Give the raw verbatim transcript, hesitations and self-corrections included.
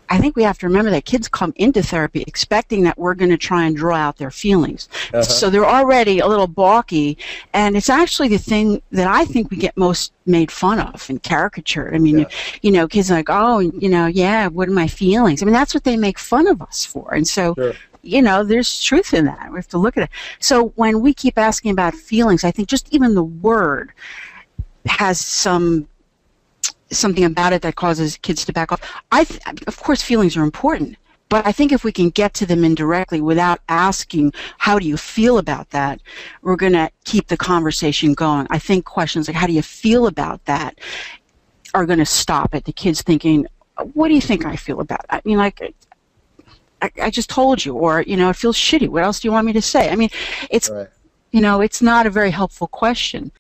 I think we have to remember that kids come into therapy expecting that we're going to try and draw out their feelings. Uh-huh. So they're already a little balky, and it's actually the thing that I think we get most made fun of and caricatured. I mean, yeah. you, you know, kids are like, oh, you know, yeah, what are my feelings? I mean, that's what they make fun of us for. And so, sure. you know, there's truth in that. We have to look at it. So when we keep asking about feelings, I think just even the word has some something about it that causes kids to back off. I, th- of course, feelings are important, but I think if we can get to them indirectly without asking, how do you feel about that, we're going to keep the conversation going. I think questions like, how do you feel about that, are going to stop it. The kids thinking, what do you think I feel about it? I mean, like, I, I just told you, or, you know, it feels shitty. What else do you want me to say? I mean, it's, right. you know, it's not a very helpful question.